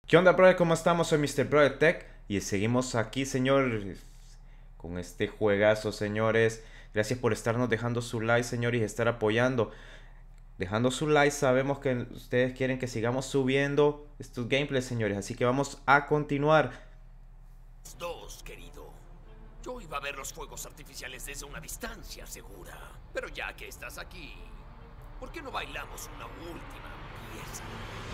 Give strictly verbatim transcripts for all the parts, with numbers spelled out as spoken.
¿Qué onda, brother? ¿Cómo estamos? Soy míster Brother Tech y seguimos aquí, señor, con este juegazo, señores. Gracias por estarnos dejando su like, señores, y estar apoyando. Dejando su like, sabemos que ustedes quieren que sigamos subiendo estos gameplays, señores. Así que vamos a continuar. Dos, querido. Yo iba a ver los fuegos artificiales desde una distancia segura. Pero ya que estás aquí, ¿por qué no bailamos una última pieza?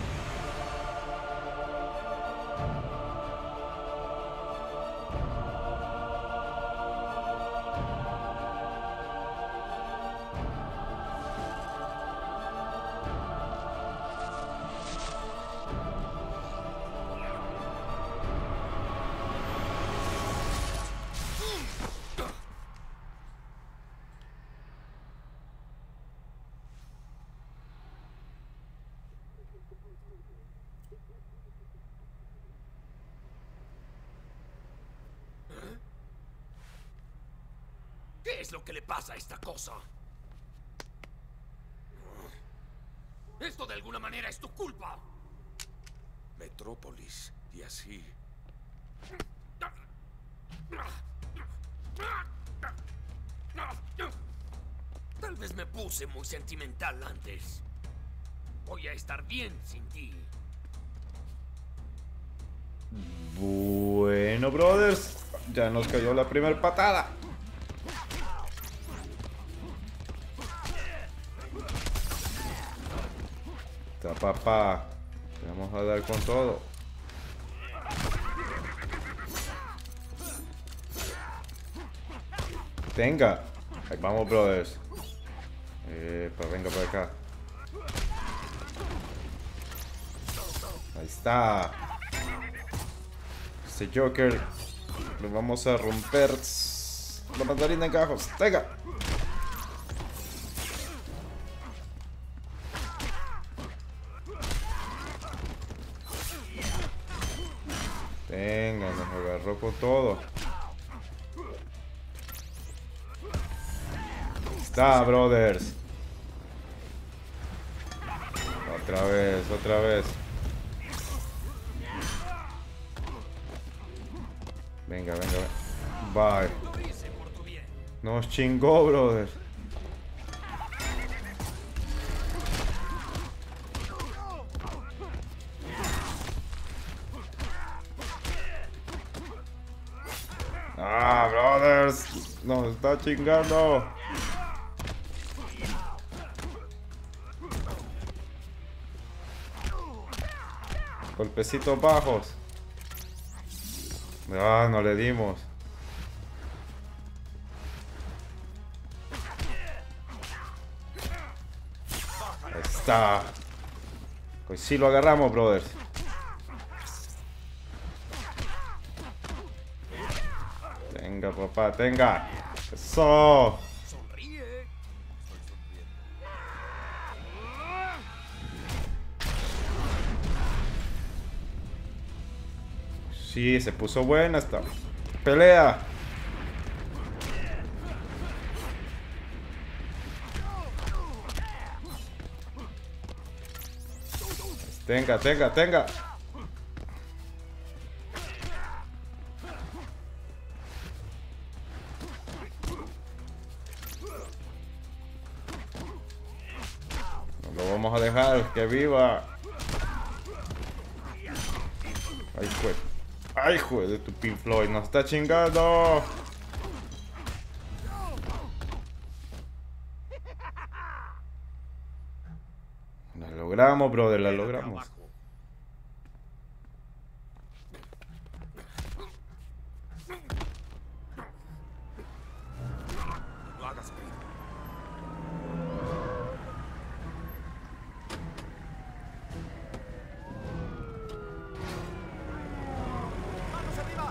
¿Qué es lo que le pasa a esta cosa? Esto de alguna manera es tu culpa. Metrópolis, y así. Tal vez me puse muy sentimental antes. Voy a estar bien sin ti. Bueno, brothers, ya nos cayó la primera patada. Está, papá. Le vamos a dar con todo. Venga. Ahí vamos, brothers. Eh, pues venga para acá. Ahí está. Este Joker lo vamos a romper. La mandarina en cajos. Venga. Venga, nos agarró con todo. Ahí está, brothers. Otra vez, otra vez. Venga, venga, venga. Bye. Nos chingó, brother. Ah, brothers. Nos está chingando. Golpecitos bajos. Ah, no le dimos. Ahí está. Pues sí lo agarramos, brothers. Tenga, papá, tenga. Eso. Sonríe. Sí, se puso buena esta pelea. Tenga, tenga, tenga. No lo vamos a dejar que viva. Ay, juez. Ay, juez de tu Pink Floyd. Nos está chingando. La logramos, brother. La logramos. No hagas ruido. ¡Manos arriba!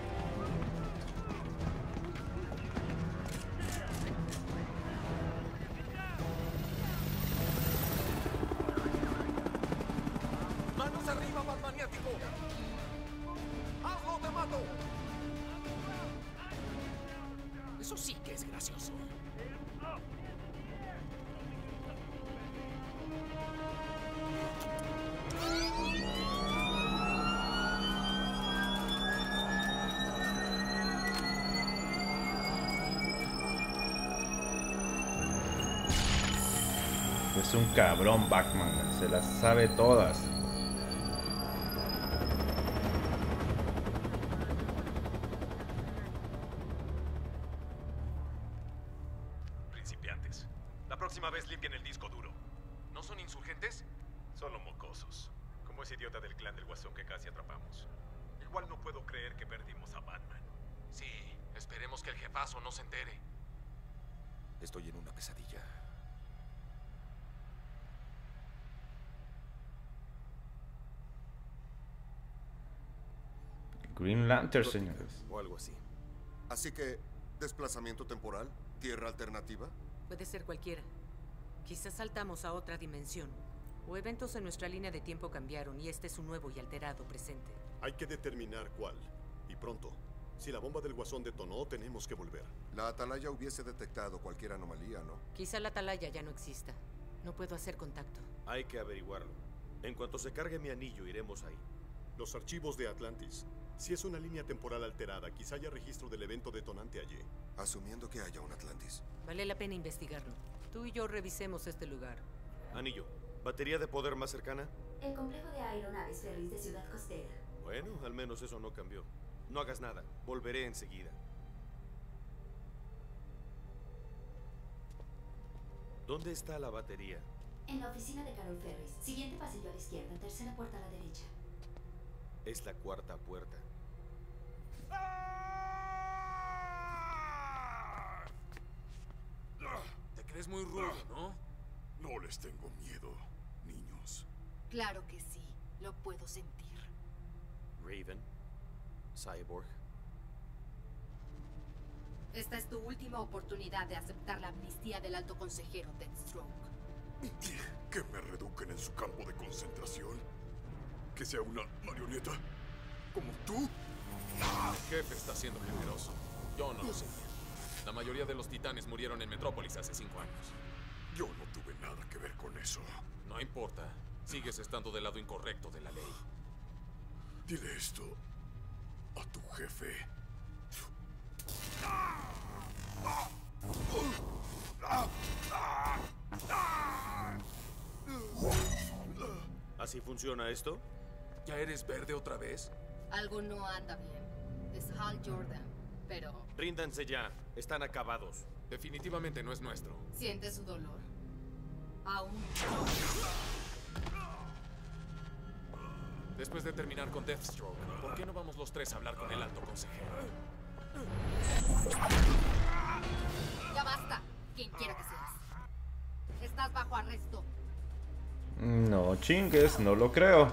¡Manos arriba, más maniático! ¡Hazlo, te mato! Eso sí que es gracioso. Es un cabrón Batman, se las sabe todas. Principiantes. La próxima vez limpien el disco duro. ¿No son insurgentes? Solo mocosos. Como ese idiota del clan del Guasón que casi atrapamos. Igual no puedo creer que perdimos a Batman. Sí, esperemos que el jefazo no se entere. Estoy en una pesadilla. Green Lantern, señores. O algo así. Así que, desplazamiento temporal, tierra alternativa. Puede ser cualquiera. Quizás saltamos a otra dimensión. O eventos en nuestra línea de tiempo cambiaron y este es un nuevo y alterado presente. Hay que determinar cuál. Y pronto. Si la bomba del Guasón detonó, tenemos que volver. La atalaya hubiese detectado cualquier anomalía, ¿no? Quizá la atalaya ya no exista. No puedo hacer contacto. Hay que averiguarlo. En cuanto se cargue mi anillo, iremos ahí. Los archivos de Atlantis. Si es una línea temporal alterada, quizá haya registro del evento detonante allí. Asumiendo que haya un Atlantis. Vale la pena investigarlo. Tú y yo revisemos este lugar. Anillo, ¿batería de poder más cercana? El complejo de aeronaves ferries de Ciudad Costera. Bueno, al menos eso no cambió. No hagas nada, volveré enseguida. ¿Dónde está la batería? En la oficina de Carol Ferris. Siguiente pasillo a la izquierda, tercera puerta a la derecha. Es la cuarta puerta. Te crees muy rudo, ¿no? No les tengo miedo, niños. Claro que sí, lo puedo sentir. Raven, Cyborg. Esta es tu última oportunidad de aceptar la amnistía del alto consejero Deathstroke. ¿Que me reduquen en su campo de concentración? ¿Que sea una marioneta? ¿Como tú? El jefe está siendo generoso. Yo no lo sé. La mayoría de los titanes murieron en Metrópolis hace cinco años. Yo no tuve nada que ver con eso. No importa. Sigues estando del lado incorrecto de la ley. Dile esto a tu jefe. ¿Así funciona esto? ¿Ya eres verde otra vez? Algo no anda bien. Es Hal Jordan, pero Ríndanse ya, están acabados. Definitivamente no es nuestro. ¿sientes su dolor? Aún. Después de terminar con Deathstroke, ¿por qué no vamos los tres a hablar con el alto consejero? Ya basta, quien quiera que seas. Estás bajo arresto. No chingues, no lo creo.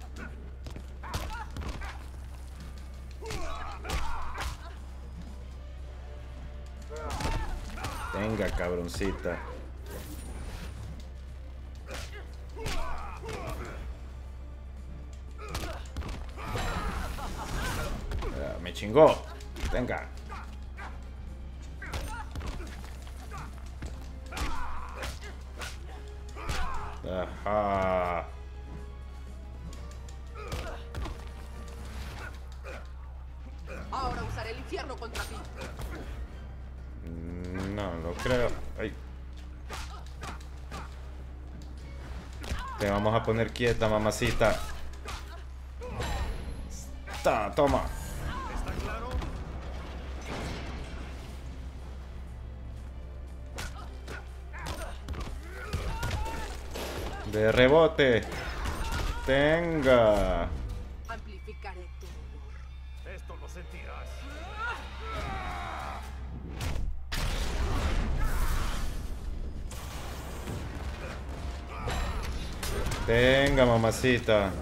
Venga, cabroncita. Ah, me chingó. Venga. Ajá. Ahora usaré el infierno contra ti. No, lo creo. Ay. Te vamos a poner quieta, mamacita. Ta, toma. ¿Está claro? De rebote. Tenga. Amplificaré tu dolor. Esto lo sentirás. Tenga, mamacita.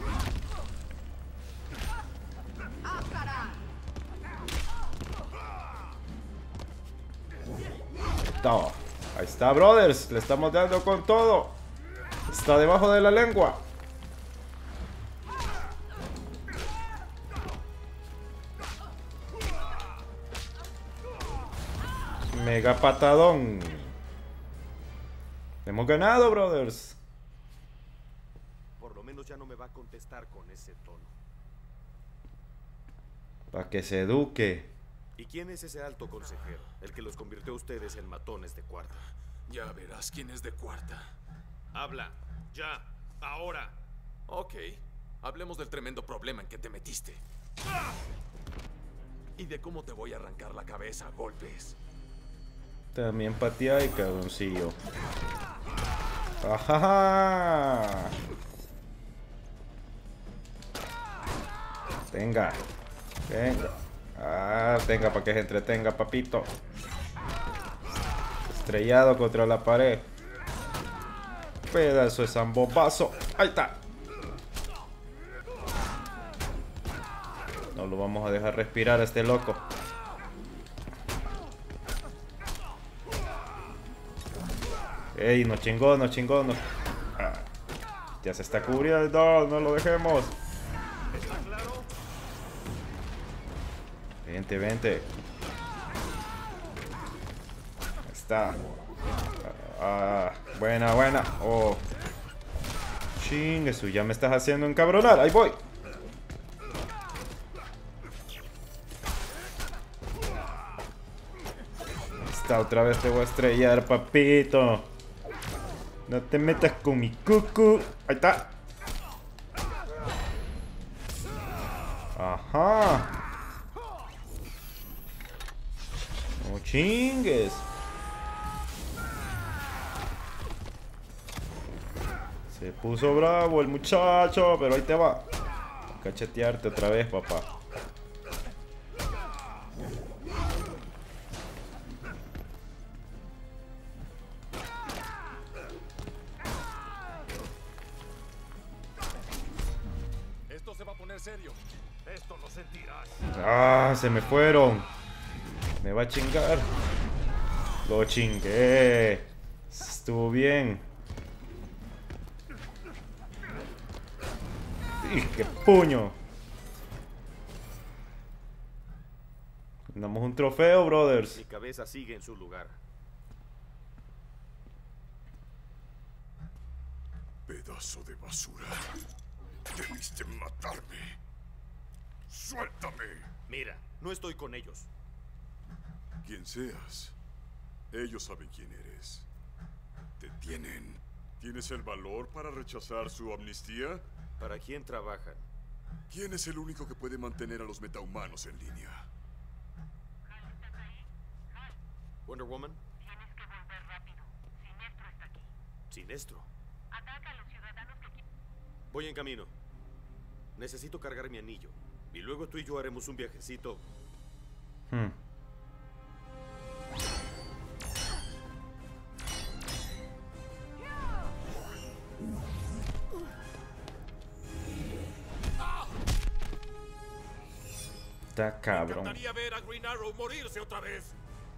No. Ahí está, brothers. Le estamos dando con todo. Está debajo de la lengua. Mega patadón. Hemos ganado, brothers. Por lo menos ya no me va a contestar con ese tono. Para que se eduque. ¿Y quién es ese alto consejero? El que los convirtió a ustedes en matones de cuarta. Ya verás quién es de cuarta. Habla. Ya. Ahora. Ok. Hablemos del tremendo problema en que te metiste. Y de cómo te voy a arrancar la cabeza a golpes. También patea y cabroncillo. ¡Ajaja! Tenga. Venga. Ah, tenga para que se entretenga, papito. Estrellado contra la pared. Pedazo de zambombazo. Ahí está. No lo vamos a dejar respirar a este loco. Ey, nos chingó, nos chingó, nos... Ah, ya se está cubriendo, no lo dejemos. Vente, vente. Ahí está. Ah, buena, buena. Oh. Ching, eso ya me estás haciendo encabronar. Ahí voy. Ahí está, otra vez te voy a estrellar, papito. No te metas con mi cucu. Ahí está. Ajá. No chingues. Se puso bravo el muchacho, pero ahí te va. A cachetearte otra vez, papá. Esto se va a poner serio. Esto lo sentirás. Ah, se me fueron. Me va a chingar. Lo chingué. Estuvo bien. ¡Y qué puño! Damos un trofeo, brothers. Mi cabeza sigue en su lugar. Pedazo de basura. Debiste matarme. ¡Suéltame! Mira, no estoy con ellos. Quien seas, ellos saben quién eres. Te tienen. ¿Tienes el valor para rechazar su amnistía? ¿Para quién trabajan? ¿Quién es el único que puede mantener a los metahumanos en línea? Wonder Woman. Tienes que volver rápido. Sinestro está aquí. Sinestro. Ataca a los ciudadanos que quieren. Voy en camino. Necesito cargar mi anillo. Y luego tú y yo haremos un viajecito. Hmm. Está cabrón. Me encantaría ver a Green Arrow morirse otra vez.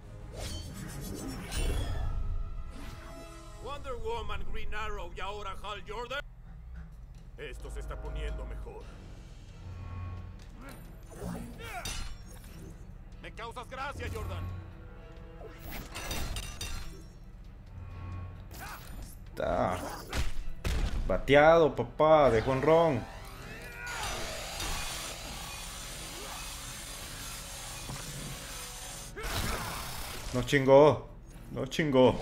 Wonder Woman, Green Arrow y ahora Hal Jordan. Esto se está poniendo mejor. Me causas gracia, Jordan. Está bateado, papá, de jonrón. Nos chingó, nos chingó.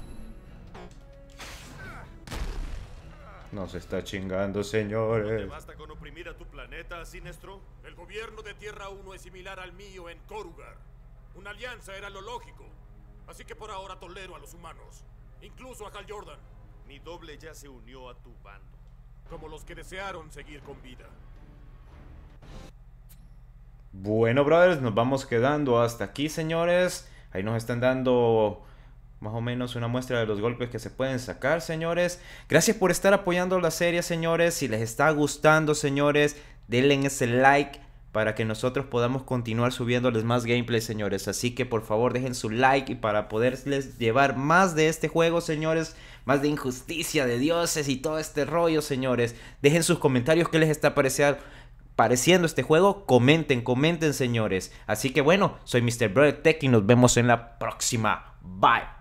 Nos está chingando, señores. ¿Te basta con oprimir a tu planeta, Sinestro? El gobierno de Tierra uno es similar al mío en Korugar. Una alianza era lo lógico. Así que por ahora tolero a los humanos. Incluso a Hal Jordan. Mi doble ya se unió a tu bando. Como los que desearon seguir con vida. Bueno, brothers, nos vamos quedando hasta aquí, señores. Ahí nos están dando más o menos una muestra de los golpes que se pueden sacar, señores. Gracias por estar apoyando la serie, señores. Si les está gustando, señores, denle ese like para que nosotros podamos continuar subiéndoles más gameplay, señores. Así que por favor dejen su like y para poderles llevar más de este juego, señores, más de injusticia, de dioses y todo este rollo, señores. Dejen sus comentarios qué les está pareciendo. pareciendo este juego, comenten, comenten, señores. Así que bueno, soy mister Brother Tech y nos vemos en la próxima. Bye.